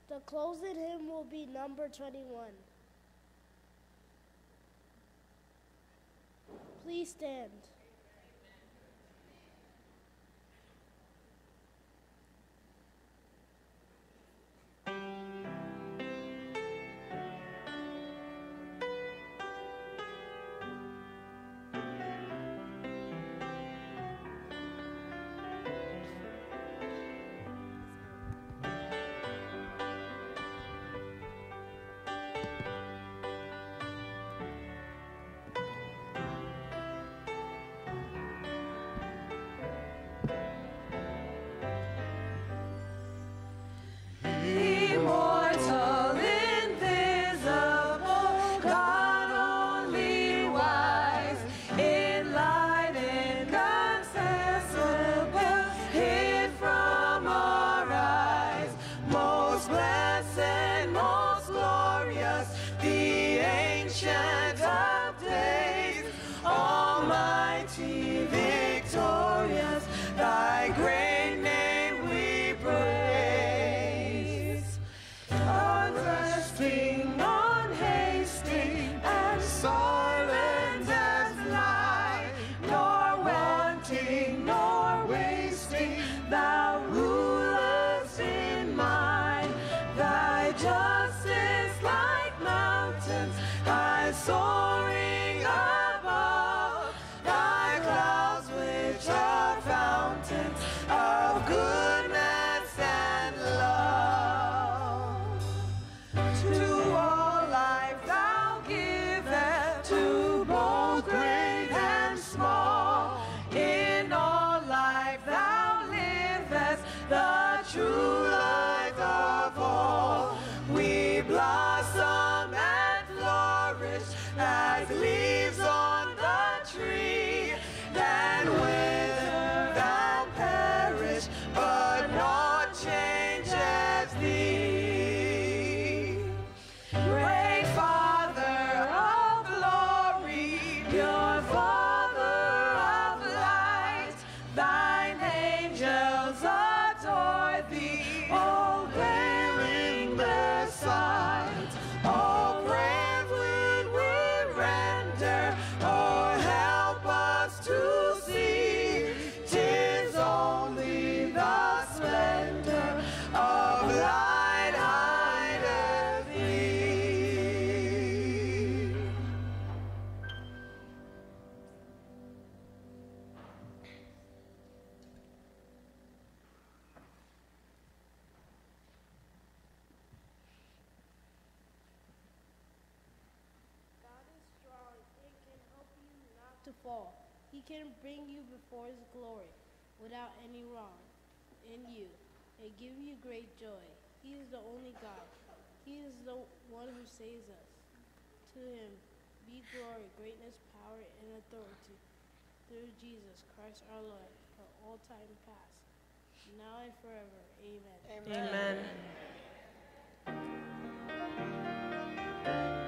The closing hymn will be number 21. Please stand. Immortal, invisible, God only wise, enlightened, accessible, hid from our eyes, most blessed, most glorious, the Ancient of Days, almighty, victorious, thy great name we praise. Unresting, unhasting, and silent as light, nor wanting, nor wasting, thou rulest in mind. Thy justice like mountains, high soaring above, thy clouds which are fountains of goodness and love. To all life thou givest, to both great and small. In all life thou livest, the true light of all. We blossom and flourish as leaves on the tree, then wither and perish, but not change as thee. Great Father of glory, pure Father of light, thine angels adore thee, all bearing their sight. All praise would we render, or help us to see, 'tis only the splendor of light hideth thee. God is strong and can help you not to fall. He can bring you before his glory without any wrong in you and give you great joy. He is the only God. He is the one who saves us. To him be glory, greatness, power, and authority through Jesus Christ our Lord, for all time past, now and forever. Amen. Amen.